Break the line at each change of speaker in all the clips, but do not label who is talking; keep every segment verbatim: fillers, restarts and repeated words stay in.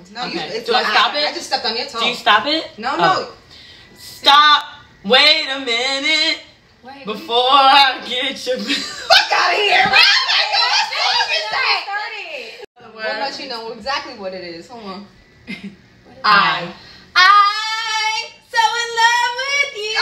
No,
okay.
you. It's
Do I stop
I,
it?
I just stepped on your toe.
Do you stop it?
No, no.
Oh. Stop. Wait a minute.
Wait,
before I get you.
Fuck out of here, man.
started.
We'll let you know exactly what it is. Hold on.
I.
I so in love with you.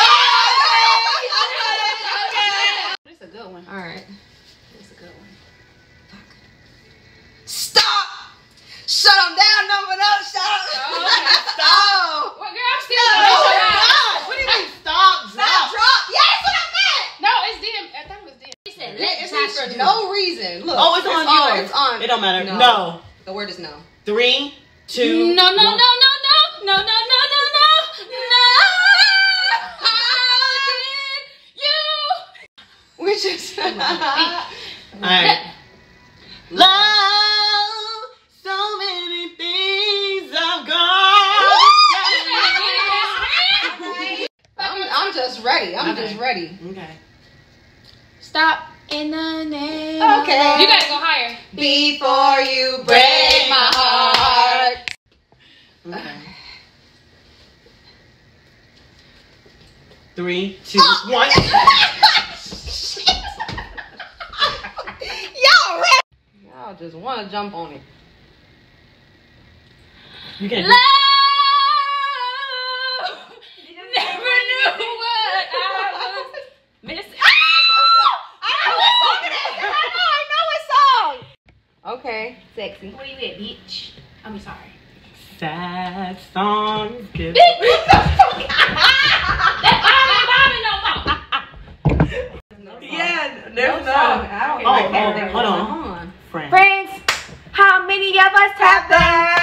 Okay.
This is a good one.
All right.
This is a good one.
Fuck. Stop. Shut them down. Number no. Shut up. Stop.
Well, girl, I'm still
No,
gonna
no,
shut up.
God.
What do you mean stop?
Stop.
Drop.
Drop. Yeah, that's what I meant.
No, it's D M. I thought it was D M. He said, let
It's
Tasha
for
do
no reason. Look.
Oh, it's on
on.
yours.
It's on.
It don't matter.
No.
No.
The word is no.
Three, two.
No, no, no, no,
one.
no, no, no, no, no, no, no. How did you?
Which is.
All right. Love, so many things I've gone.
I'm, I'm just ready. I'm
Okay.
just ready.
Okay.
Stop in the name.
Okay.
You gotta go higher.
Before you break my heart.
Okay. Three, two, one.
Y'all ready? Y'all just want to jump on it.
You can.
Love never knew what I was missing.
I know what song it is. I know. I know what song. Okay. Sexy.
Where you at, bitch? I'm sorry.
Sad songs. Give Yeah, there's no.
I don't
Oh,
even
oh,
care.
hold on. Friend.
Friends, how many of us have that?